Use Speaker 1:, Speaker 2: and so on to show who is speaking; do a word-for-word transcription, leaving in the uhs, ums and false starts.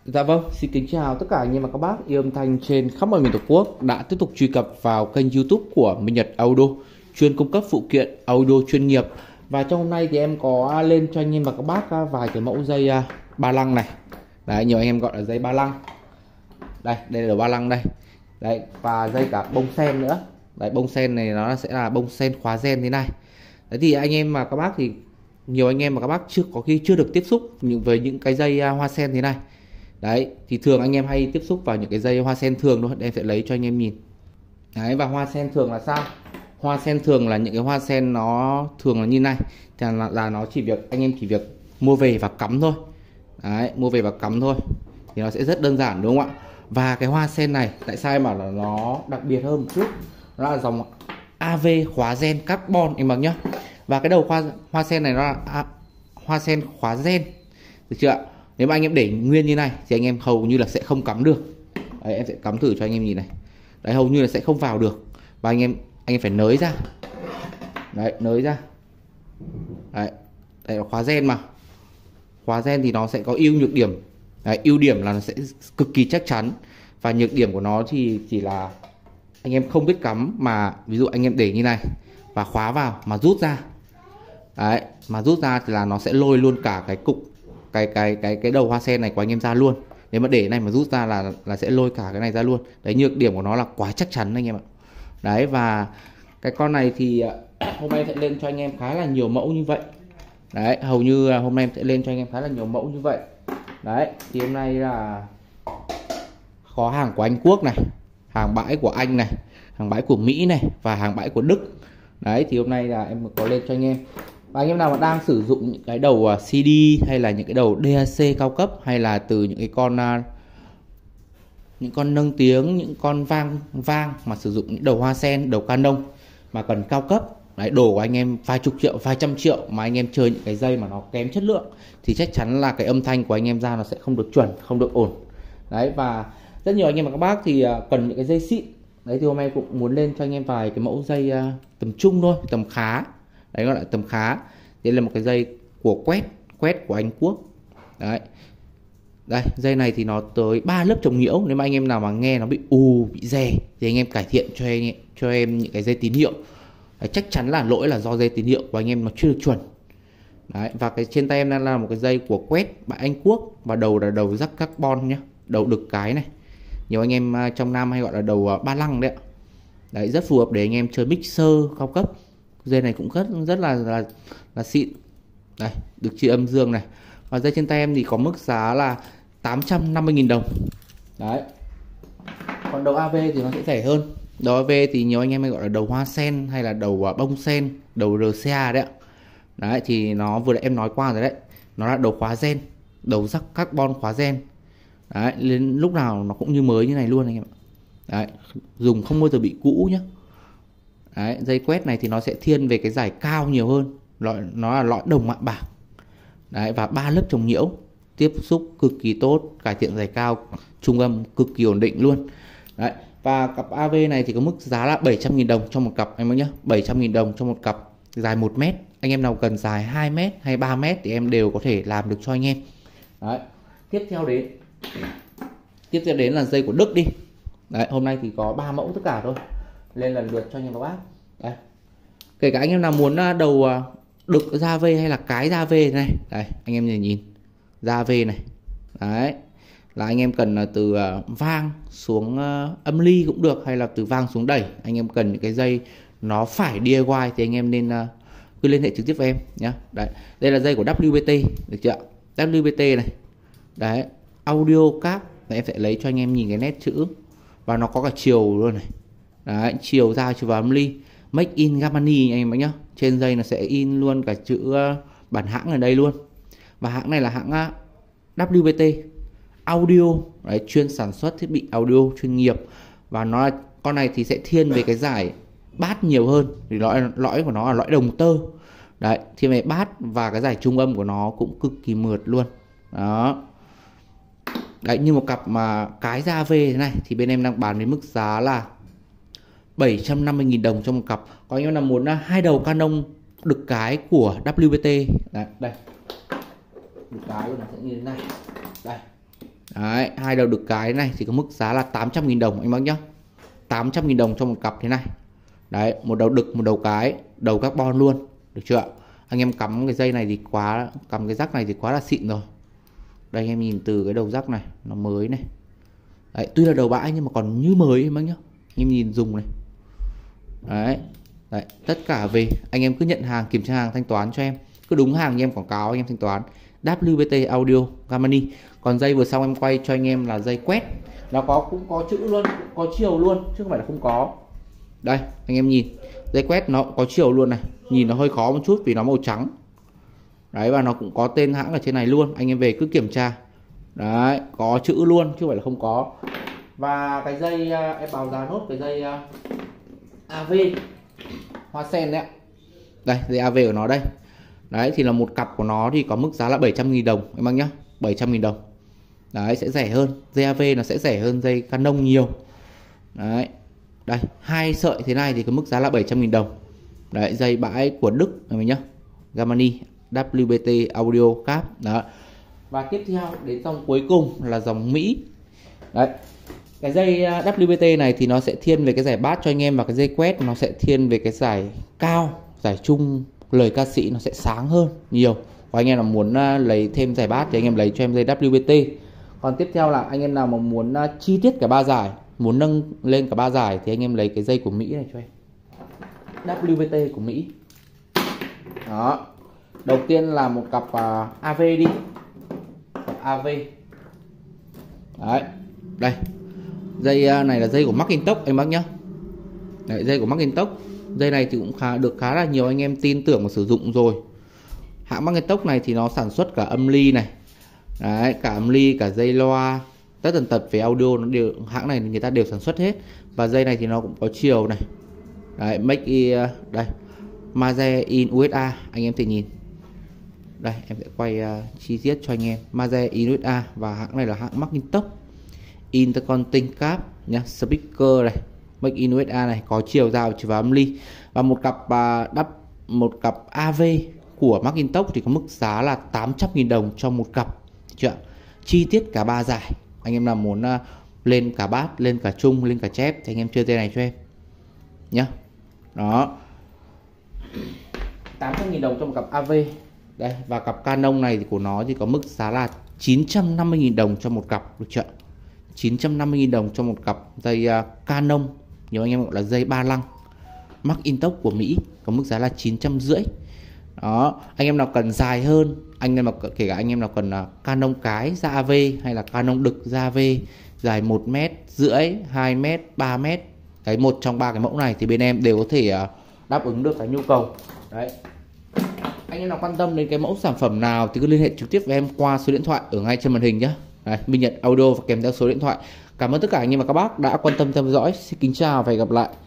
Speaker 1: Dạ vâng, xin kính chào tất cả anh em và các bác yêu âm thanh trên khắp mọi miền Tổ quốc đã tiếp tục truy cập vào kênh YouTube của Minh Nhật Audio, chuyên cung cấp phụ kiện audio chuyên nghiệp. Và trong hôm nay thì em có lên cho anh em và các bác vài cái mẫu dây ba lăng này. Đấy, nhiều anh em gọi là dây ba lăng. Đây, đây là ba lăng đây. Đấy, và dây cả bông sen nữa. Đấy, bông sen này nó sẽ là bông sen khóa gen thế này. Đấy thì anh em và các bác thì nhiều anh em và các bác chưa có khi chưa được tiếp xúc với những cái dây hoa sen thế này. Đấy, thì thường anh em hay tiếp xúc vào những cái dây hoa sen thường thôi. Em sẽ lấy cho anh em nhìn. Đấy, và hoa sen thường là sao? Hoa sen thường là những cái hoa sen nó thường là như này. Thì là, là nó chỉ việc anh em chỉ việc mua về và cắm thôi. Đấy, mua về và cắm thôi. Thì nó sẽ rất đơn giản đúng không ạ? Và cái hoa sen này, tại sao em bảo là nó đặc biệt hơn một chút? Nó là dòng a vê khóa gen carbon em bằng nhá. Và cái đầu hoa, hoa sen này nó là à, hoa sen khóa gen. Được chưa ạ? Nếu mà anh em để nguyên như này thì anh em hầu như là sẽ không cắm được. Đấy, em sẽ cắm thử cho anh em nhìn này. Đấy, hầu như là sẽ không vào được. Và anh em anh em phải nới ra. Đấy, nới ra. Đấy, đây là khóa gen mà. Khóa gen thì nó sẽ có ưu nhược điểm. Đấy, ưu điểm là nó sẽ cực kỳ chắc chắn. Và nhược điểm của nó thì chỉ là anh em không biết cắm, mà ví dụ anh em để như này và khóa vào mà rút ra. Đấy, mà rút ra thì là nó sẽ lôi luôn cả cái cục cái cái cái cái đầu hoa sen này của anh em ra luôn. Nếu mà để này mà rút ra là là sẽ lôi cả cái này ra luôn. Đấy, nhược điểm của nó là quá chắc chắn anh em ạ. Đấy, và cái con này thì hôm nay sẽ lên cho anh em khá là nhiều mẫu như vậy. Đấy, hầu như hôm nay em sẽ lên cho anh em khá là nhiều mẫu như vậy. Đấy, thì hôm nay là có hàng của Anh Quốc này, hàng bãi của Anh này, hàng bãi của Mỹ này và hàng bãi của Đức. Đấy, thì hôm nay là em có lên cho anh em. Và anh em nào mà đang sử dụng những cái đầu xê đê hay là những cái đầu đê a xê cao cấp, hay là từ những cái con những con nâng tiếng, những con vang vang mà sử dụng những đầu hoa sen, đầu Canon mà cần cao cấp, đấy, đồ của anh em vài chục triệu, vài trăm triệu mà anh em chơi những cái dây mà nó kém chất lượng thì chắc chắn là cái âm thanh của anh em ra nó sẽ không được chuẩn, không được ổn. Đấy, và rất nhiều anh em và các bác thì cần những cái dây xịn. Đấy, thì hôm nay cũng muốn lên cho anh em vài cái mẫu dây tầm trung thôi, tầm khá. Đấy, gọi là tầm khá. Đây là một cái dây của quét, quét của Anh Quốc. Đấy. Đây, dây này thì nó tới ba lớp chống nhiễu. Nếu mà anh em nào mà nghe nó bị ù, bị rè thì anh em cải thiện cho em, cho em những cái dây tín hiệu. Đấy, chắc chắn là lỗi là do dây tín hiệu của anh em nó chưa được chuẩn. Đấy, và cái trên tay em đang là một cái dây của quét by Anh Quốc, và đầu là đầu rắc carbon nhá, đầu đực cái này. Nhiều anh em trong Nam hay gọi là đầu ba lăng đấy ạ. Đấy, rất phù hợp để anh em chơi mixer cao cấp. Dây này cũng rất rất là là, là xịn. Đây, được chia âm dương này. Và dây trên tay em thì có mức giá là tám trăm năm mươi nghìn đồng. Đấy. Còn đầu a vê thì nó sẽ rẻ hơn. Đầu a vê thì nhiều anh em hay gọi là đầu hoa sen hay là đầu bông sen, đầu rờ xê a đấy ạ. Đấy, thì nó vừa nãy em nói qua rồi đấy. Nó là đầu khóa gen, đầu rắc carbon khóa gen. Đấy, đến lúc nào nó cũng như mới như này luôn anh em ạ. Đấy, dùng không bao giờ bị cũ nhá. Đấy, dây quét này thì nó sẽ thiên về cái giải cao nhiều hơn. Loại, nó là lõi đồng mạ bạc. Đấy, và ba lớp chống nhiễu, tiếp xúc cực kỳ tốt, cải thiện giải cao, trung âm cực kỳ ổn định luôn. Đấy, và cặp a vê này thì có mức giá là bảy trăm nghìn đồng cho một cặp em ơi nhá. bảy trăm nghìn đồng cho một cặp dài một mét. Anh em nào cần dài hai mét hay ba mét thì em đều có thể làm được cho anh em. Đấy, tiếp theo đến Tiếp theo đến là dây của Đức đi. Đấy, hôm nay thì có ba mẫu tất cả thôi. Lên lần lượt cho anh em các bác. Đây. Kể cả anh em nào muốn đầu đực da vê hay là cái da vê này. Đây, anh em nhìn nhìn. Da vê này. Đấy. Là anh em cần từ vang xuống âm ly cũng được, hay là từ vang xuống đẩy. Anh em cần những cái dây nó phải đê i goái thì anh em nên cứ liên hệ trực tiếp với em nhé. Đấy. Đây là dây của vê kép tê, được chưa? vê kép tê này. Đấy, audio cáp. Đấy, em sẽ lấy cho anh em nhìn cái nét chữ. Và nó có cả chiều luôn này. Đấy, chiều ra chiều vào âm ly. Make in Germany anh em nhá. Trên dây nó sẽ in luôn cả chữ bản hãng ở đây luôn. Và hãng này là hãng vê kép tê Audio. Đấy, chuyên sản xuất thiết bị audio chuyên nghiệp. Và nó là, con này thì sẽ thiên về cái giải bass nhiều hơn. Vì lõi, lõi của nó là lõi đồng tơ. Đấy, thiên về bass và cái giải trung âm của nó cũng cực kỳ mượt luôn. Đó. Đấy, như một cặp mà cái da vê thế này thì bên em đang bán với mức giá là bảy trăm năm mươi nghìn đồng cho một cặp. Có anh em nào muốn hai đầu Canon đực cái của vê kép tê. Đấy, đây. Đực cái của nó sẽ như thế này. Đây. Đấy, hai đầu đực cái này thì có mức giá là tám trăm nghìn đồng anh bác nhá. tám trăm nghìn đồng cho một cặp thế này. Đấy, một đầu đực, một đầu cái, đầu carbon luôn, được chưa ạ? Anh em cắm cái dây này thì quá, cắm cái rắc này thì quá là xịn rồi. Đây anh em nhìn từ cái đầu rắc này, nó mới này. Đấy, tuy là đầu bãi nhưng mà còn như mới em bác nhá. Anh em nhìn dùng này. Đấy. Đấy, tất cả về anh em cứ nhận hàng, kiểm tra hàng, thanh toán cho em. Cứ đúng hàng như em quảng cáo anh em thanh toán. vê kép tê Audio Gamani. Còn dây vừa xong em quay cho anh em là dây quét. Nó có cũng có chữ luôn, có chiều luôn chứ không phải là không có. Đây, anh em nhìn, dây quét nó cũng có chiều luôn này. Nhìn nó hơi khó một chút vì nó màu trắng. Đấy, và nó cũng có tên hãng ở trên này luôn. Anh em về cứ kiểm tra. Đấy, có chữ luôn chứ không phải là không có. Và cái dây em báo giá nốt cái dây a vê hoa sen đấy ạ. Đây, dây a vê của nó đây. Đấy thì là một cặp của nó thì có mức giá là bảy trăm nghìn đồng em bác nhá, bảy trăm nghìn đồng. Đấy, sẽ rẻ hơn. Dây a vê nó sẽ rẻ hơn dây Canon nhiều. Đấy. Đây, hai sợi thế này thì có mức giá là bảy trăm nghìn đồng. Đấy, dây bãi của Đức em nhá. Gamani vê kép tê Audio Cap đó. Và tiếp theo đến dòng cuối cùng là dòng Mỹ. Đấy. Cái dây vê kép tê này thì nó sẽ thiên về cái giải bass cho anh em, và cái dây quét nó sẽ thiên về cái giải cao, giải trung, lời ca sĩ nó sẽ sáng hơn nhiều. Và anh em nào muốn lấy thêm giải bass thì anh em lấy cho em dây vê kép tê. Còn tiếp theo là anh em nào mà muốn chi tiết cả ba giải, muốn nâng lên cả ba giải thì anh em lấy cái dây của Mỹ này cho em. vê kép tê của Mỹ. Đó. Đầu tiên là một cặp uh, a vê đi. Cặp a vê. Đấy. Đây. Dây này là dây của Macintosh anh bác nhá. Đấy, dây của Macintosh. Dây này thì cũng khá được khá là nhiều anh em tin tưởng và sử dụng rồi. Hãng Macintosh này thì nó sản xuất cả âm ly này. Đấy, cả âm ly, cả dây loa, tất tần tật về audio nó đều, hãng này người ta đều sản xuất hết. Và dây này thì nó cũng có chiều này. Đấy, make in, đây, Maze in u ét a, anh em thể nhìn. Đây, em sẽ quay uh, chi tiết cho anh em. Maze in u ét a và hãng này là hãng Macintosh. Interconting Cap nhá, speaker này, make in u ét a này, có chiều dao và âm ly. Và một cặp uh, đắp một cặp a vê của Macintosh thì có mức giá là tám trăm nghìn đồng cho một cặp. Chưa? Chi tiết cả ba giải. Anh em nào muốn uh, lên cả bass, lên cả trung, lên cả chép thì anh em chơi dây này cho em nhá. Đó. tám trăm nghìn đồng cho một cặp a vê. Đây, và cặp Canon này thì của nó thì có mức giá là chín trăm năm mươi nghìn đồng cho một cặp, được chưa? chín trăm năm mươi nghìn đồng cho một cặp dây uh, Canon, nhiều anh em gọi là dây ba lăng Macintosh của Mỹ, có mức giá là chín trăm rưỡi. Đó, anh em nào cần dài hơn, anh em nào kể cả anh em nào cần uh, Canon cái ra a vê hay là Canon đực ra a vê dài một mét rưỡi, hai mét, ba mét, cái một trong ba cái mẫu này thì bên em đều có thể uh, đáp ứng được cái nhu cầu. Đấy. Anh em nào quan tâm đến cái mẫu sản phẩm nào thì cứ liên hệ trực tiếp với em qua số điện thoại ở ngay trên màn hình nhé. Đấy, Minh Nhật Audio và kèm theo số điện thoại. Cảm ơn tất cả anh em và các bác đã quan tâm theo dõi. Xin kính chào và hẹn gặp lại.